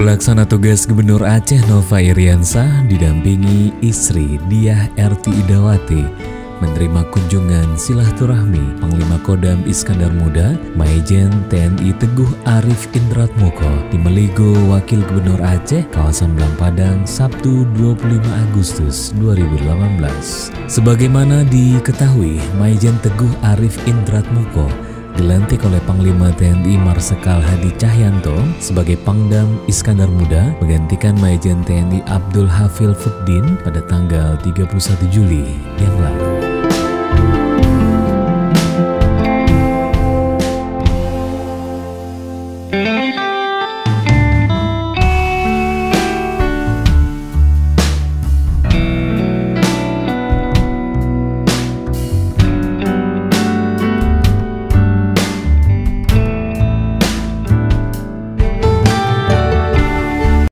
Pelaksana tugas Gubernur Aceh Nova Iriansah didampingi istri Diah Erti Idawati menerima kunjungan silaturahmi Panglima Kodam Iskandar Muda Maijen TNI Teguh Arif Indratmoko di Meligo Wakil Gubernur Aceh kawasan Belang Padang Sabtu 25 Agustus 2018. Sebagaimana diketahui, Maijen Teguh Arif Indratmoko dilantik oleh Panglima TNI Marsikal Hadi Cahyanto sebagai Pangdam Iskandar Muda menggantikan Maijen TNI Abdul Hafil Fuddin pada tanggal 31 Juli yang lalu.